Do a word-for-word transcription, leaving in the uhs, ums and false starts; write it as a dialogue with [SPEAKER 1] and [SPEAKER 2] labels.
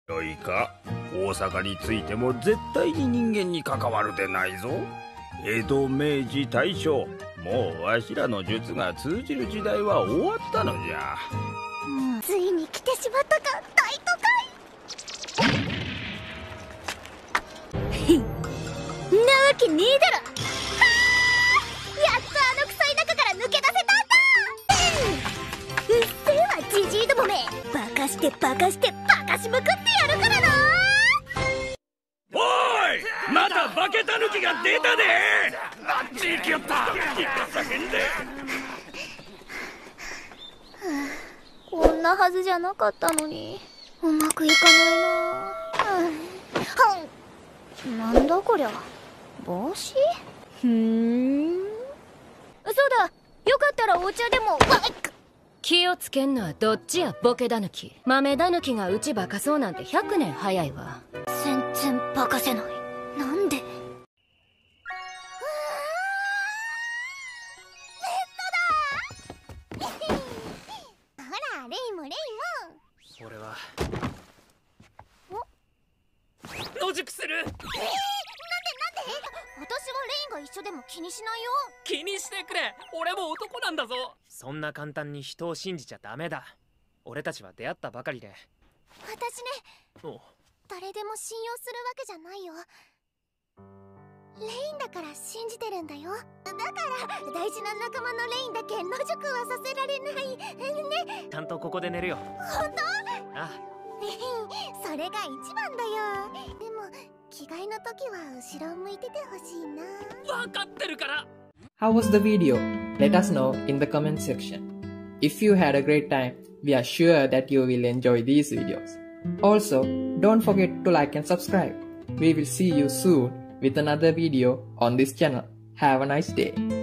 [SPEAKER 1] よいか、大阪についても絶対に人間に関わるでないぞ。江戸、明治、大正、もうわしらの術が通じる時代は終わったのじゃ。
[SPEAKER 2] うん、ついに来てしまったか、大都会。なわけねえだろ。はあ、やっとあの臭い中から抜け出せたんだ。うっせえわ、じじいどもめ。バカしてバカしてバカしまくってやるからな。
[SPEAKER 1] おい、また化けたぬきが出たで。あっち行きよった。叫んで。
[SPEAKER 2] こんなはずじゃなかったのに、うまくいかないな。うん、なんだこりゃ、帽子？ふーん。そうだ、よかったらお茶でも。
[SPEAKER 3] 気をつけんのはどっちや、ボケだぬき。豆だぬきがうちバカそうなんてひゃくねん早いわ。
[SPEAKER 2] 全然バカせない。なんで？ネットだ。ほら、レイもレイも。
[SPEAKER 4] 俺は野宿する。えー、なんでなんで？
[SPEAKER 2] 私はレインが一緒でも気にしないよ。
[SPEAKER 4] 気にしてくれ、俺も男なんだぞ。そんな簡単に人を信じちゃダメだ。俺たちは出会ったばかりで。
[SPEAKER 2] 私ね、
[SPEAKER 4] お
[SPEAKER 2] 誰でも信用するわけじゃないよ。レインだから信じてるんだよ。だから大事な仲間のレインだけ野宿はさせられないね。
[SPEAKER 4] ちゃんとここで寝るよ。
[SPEAKER 2] 本当？
[SPEAKER 4] ああ、
[SPEAKER 2] それが一番だよ。でも着替えの時は後ろを向いててほしいな。
[SPEAKER 4] 分かってるから。
[SPEAKER 5] How was the video? Let us know in the comment section. If you had a great time, we are sure that you will enjoy these videos. Also, don't forget to like and subscribe. We will see you soon with another video on this channel. Have a nice day.